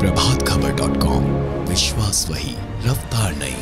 प्रभातखबर.com, विश्वास वही, रफ्तार नहीं।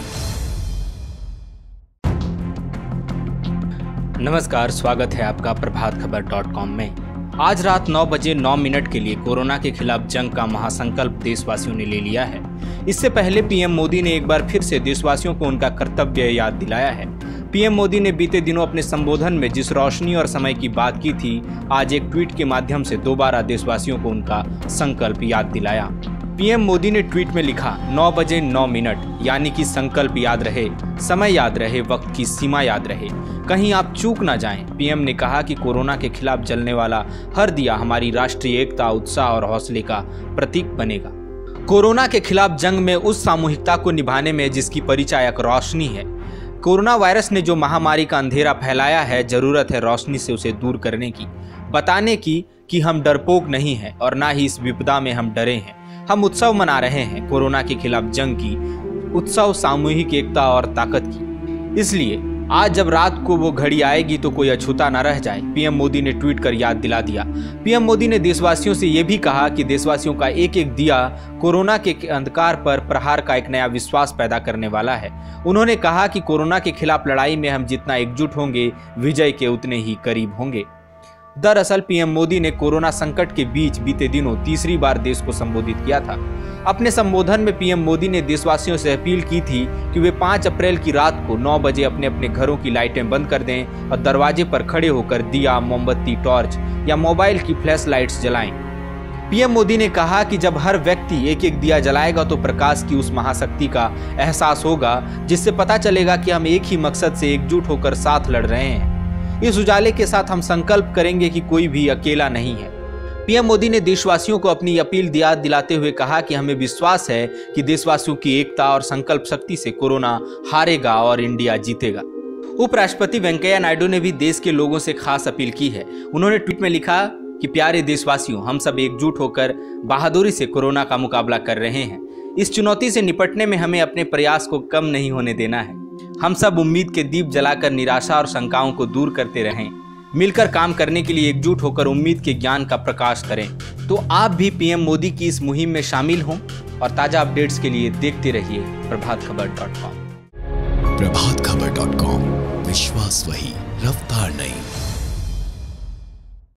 नमस्कार, स्वागत है आपका प्रभातखबर.com में। आज रात 9 बजे 9 मिनट के लिए कोरोना के खिलाफ जंग का महासंकल्प देशवासियों ने ले लिया है। इससे पहले पीएम मोदी ने एक बार फिर से देशवासियों को उनका कर्तव्य याद दिलाया है। पीएम मोदी ने बीते दिनों अपने संबोधन में जिस रोशनी और समय की बात की थी, आज एक ट्वीट के माध्यम से दोबारा देशवासियों को उनका संकल्प याद दिलाया। पीएम मोदी ने ट्वीट में लिखा, 9 बजे 9 मिनट, यानी कि संकल्प याद रहे, समय याद रहे, वक्त की सीमा याद रहे, कहीं आप चूक ना जाएं। पीएम ने कहा कि कोरोना के खिलाफ जलने वाला हर दिया हमारी राष्ट्रीय एकता, उत्साह और हौसले का प्रतीक बनेगा। कोरोना के खिलाफ जंग में उस सामूहिकता को निभाने में जिसकी परिचायक रोशनी है। कोरोना वायरस ने जो महामारी का अंधेरा फैलाया है, जरूरत है रोशनी से उसे दूर करने की, बताने की कि हम डरपोक नहीं हैं और ना ही इस विपदा में हम डरे हैं। हम उत्सव मना रहे हैं, कोरोना के खिलाफ जंग की, उत्सव सामूहिक एकता और ताकत की। इसलिए आज जब रात को वो घड़ी आएगी तो कोई अछूता न रह जाए, पीएम मोदी ने ट्वीट कर याद दिला दिया। पीएम मोदी ने देशवासियों से ये भी कहा कि देशवासियों का एक एक दिया कोरोना के अंधकार पर प्रहार का एक नया विश्वास पैदा करने वाला है। उन्होंने कहा कि कोरोना के खिलाफ लड़ाई में हम जितना एकजुट होंगे, विजय के उतने ही करीब होंगे। दरअसल पीएम मोदी ने कोरोना संकट के बीच बीते दिनों तीसरी बार देश को संबोधित किया था। अपने संबोधन में पीएम मोदी ने देशवासियों से अपील की थी कि वे 5 अप्रैल की रात को 9 बजे अपने अपने घरों की लाइटें बंद कर दें और दरवाजे पर खड़े होकर दिया, मोमबत्ती, टॉर्च या मोबाइल की फ्लैश लाइट्स जलाएं। पीएम मोदी ने कहा कि जब हर व्यक्ति एक एक दिया जलाएगा तो प्रकाश की उस महाशक्ति का एहसास होगा, जिससे पता चलेगा कि हम एक ही मकसद से एकजुट होकर साथ लड़ रहे हैं। इस उजाले के साथ हम संकल्प करेंगे कि कोई भी अकेला नहीं है। पीएम मोदी ने देशवासियों को अपनी अपील याद दिलाते हुए कहा कि हमें विश्वास है कि देशवासियों की एकता और संकल्प शक्ति से कोरोना हारेगा और इंडिया जीतेगा। उपराष्ट्रपति वेंकैया नायडू ने भी देश के लोगों से खास अपील की है। उन्होंने ट्वीट में लिखा कि प्यारे देशवासियों, हम सब एकजुट होकर बहादुरी से कोरोना का मुकाबला कर रहे हैं। इस चुनौती से निपटने में हमें अपने प्रयास को कम नहीं होने देना है। हम सब उम्मीद के दीप जलाकर निराशा और शंकाओं को दूर करते रहें। मिलकर काम करने के लिए एकजुट होकर उम्मीद के ज्ञान का प्रकाश करें। तो आप भी पीएम मोदी की इस मुहिम में शामिल हों और ताजा अपडेट्स के लिए देखते रहिए प्रभातखबर.com। प्रभातखबर.com, विश्वास वही, रफ्तार नहीं।